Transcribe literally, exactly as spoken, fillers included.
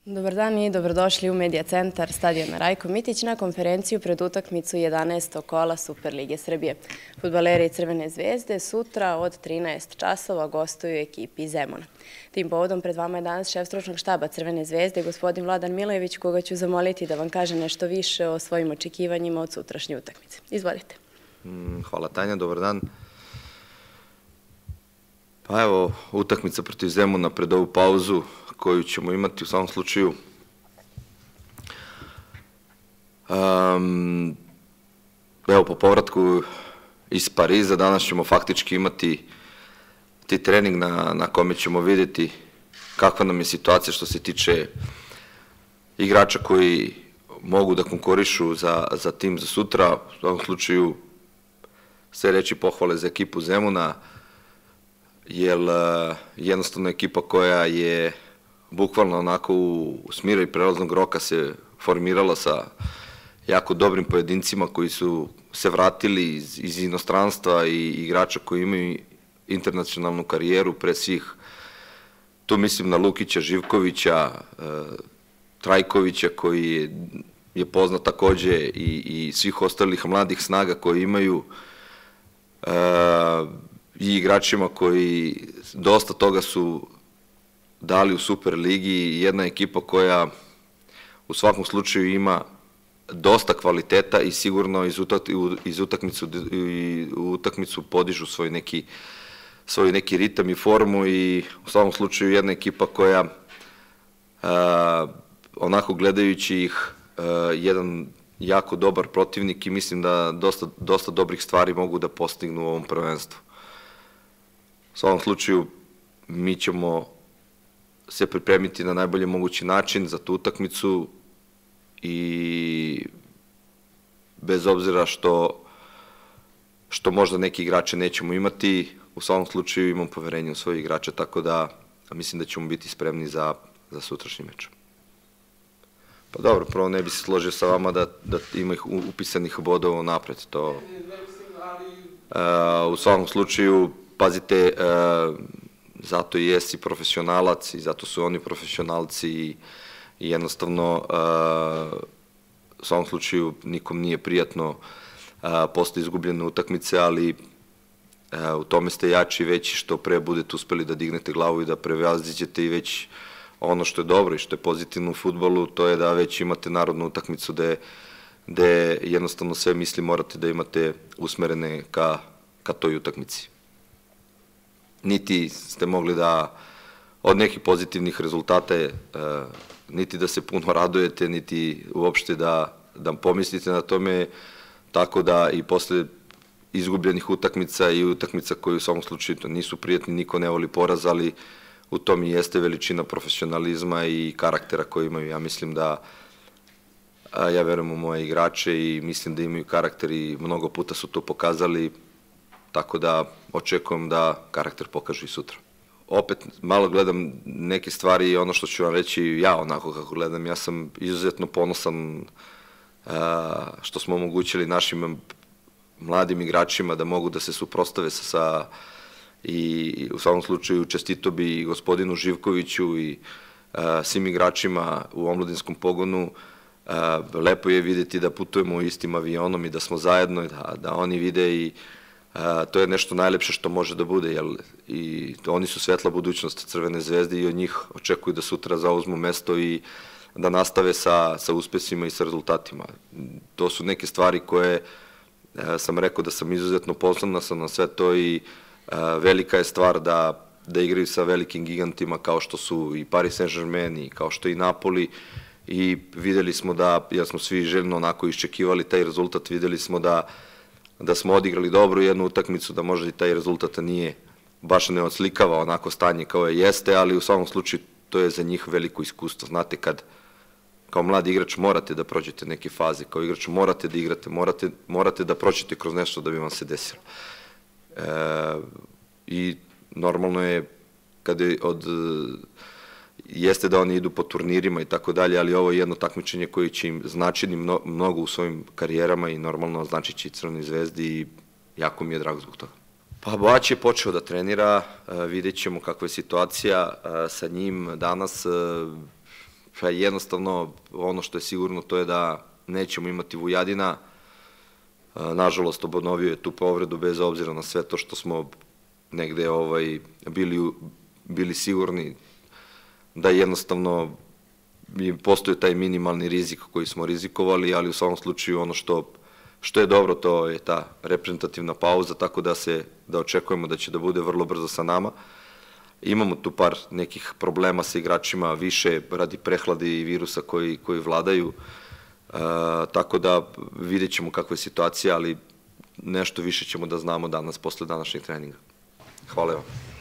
Dobar dan i dobrodošli u Medija centar stadiona Rajko Mitić na konferenciju pred utakmicu jedanaestog kola Superlige Srbije. Fudbaleri Crvene zvezde sutra od trinaest časova gostuju ekipi Zemuna. Tim povodom pred vama je danas šef stručnog štaba Crvene zvezde, gospodin Vladan Milojević, koga ću zamoliti da vam kaže nešto više o svojim očekivanjima od sutrašnje utakmice. Izvolite. Hvala Tanja, dobar dan. Pa evo, utakmica protiv Zemuna pred ovu pauzu koju ćemo imati u samom slučaju. Evo, po povratku iz Pariza danas ćemo faktički imati ti trening na kome ćemo vidjeti kakva nam je situacija što se tiče igrača koji mogu da konkurišu za tim za sutra. U svakom slučaju sve reći pohvale za ekipu Zemuna, jer jednostavno ekipa koja je bukvalno onako u smira i prelaznog roka se formirala sa jako dobrim pojedincima koji su se vratili iz inostranstva i igrača koji imaju internacionalnu karijeru pre svih. Tu mislim na Lukića, Živkovića, Trajkovića koji je poznat takođe i svih ostalih mladih snaga koji imaju i igračima koji dosta toga su dali u Superligi. Jedna ekipa koja u svakom slučaju ima dosta kvaliteta i sigurno iz utakmicu podižu svoj neki ritam i formu i u svakom slučaju jedna ekipa koja onako gledajući ih jedan jako dobar protivnik i mislim da dosta dobrih stvari mogu da postignu u ovom prvenstvu. U svakom slučaju mi ćemo se pripremiti na najbolji mogući način za tu utakmicu i bez obzira što možda neki igrače nećemo imati, u svakom slučaju imam poverenje u svoje igrače, tako da mislim da ćemo biti spremni za sutrašnji meč. Pa dobro, prvo ne bi se složio sa vama da ima ih upisanih bodova napred. U svakom slučaju, pazite, zato i jesi profesionalac i zato su oni profesionalci i jednostavno u svakom slučaju nikom nije prijatno posle izgubljene utakmice, ali u tome ste jači i veći što pre budete uspeli da dignete glavu i da prevaziđete i već ono što je dobro i što je pozitivno u fudbalu, to je da već imate narodnu utakmicu gde jednostavno sve misli morate da imate usmerene ka toj utakmici. Niti ste mogli da od nekih pozitivnih rezultata niti da se puno radujete, niti uopšte da pomislite na tome, tako da i posle izgubljenih utakmica i utakmica koje u svakom slučaju nisu prijatni, niko ne voli poraz, ali u tom i jeste veličina profesionalizma i karaktera koji imaju. Ja mislim da, ja verujem u moje igrače i mislim da imaju karakter i mnogo puta su to pokazali, tako da očekujem da karakter pokažu i sutra. Opet malo gledam neke stvari i ono što ću vam reći ja onako kako gledam, ja sam izuzetno ponosan što smo omogućili našim mladim igračima da mogu da se suprostave sa i u svakom slučaju čestito bi i gospodinu Živkoviću i svim igračima u omladinskom pogonu. Lepo je videti da putujemo istim avionom i da smo zajedno, da oni vide i to je nešto najlepše što može da bude, jer i oni su svetla budućnost Crvene zvezde i od njih očekuju da sutra zauzmu mesto i da nastave sa uspesima i sa rezultatima. To su neke stvari koje sam rekao da sam izuzetno ponosan na sve to i velika je stvar da igraju sa velikim gigantima kao što su i Paris Saint-Germain i kao što je i Napoli i videli smo da, jer smo svi željno onako iščekivali taj rezultat, videli smo da da smo odigrali dobru jednu utakmicu, da možda i taj rezultat nije baš ne odslikava onako stanje kao je jeste, ali u svakom slučaju to je za njih veliko iskustvo. Znate, kad kao mladi igrač morate da prođete neke faze, kao igrač morate da igrate, morate da prođete kroz nešto da bi vam se desilo. I normalno je kada od jeste da oni idu po turnirima i tako dalje, ali ovo je jedno takmičenje koje će im značiti mnogo u svojim karijerama i normalno značit će i Crvenoj zvezdi i jako mi je drago zbog toga. Pa Boać je počeo da trenira, vidjet ćemo kakva je situacija sa njim danas. jednostavno ono što je sigurno to je da nećemo imati Vujadina. Nažalost, obnovio je tu povredu bez obzira na sve to što smo negde bili, bili sigurni da jednostavno postoji taj minimalni rizik koji smo rizikovali, ali u svakom slučaju ono što, što je dobro to je ta reprezentativna pauza, tako da se, da očekujemo da će da bude vrlo brzo sa nama. Imamo tu par nekih problema sa igračima, više radi prehlade i virusa koji, koji vladaju, e, tako da vidjet ćemo kakva je situacija, ali nešto više ćemo da znamo danas posle današnjeg treninga. Hvala vam.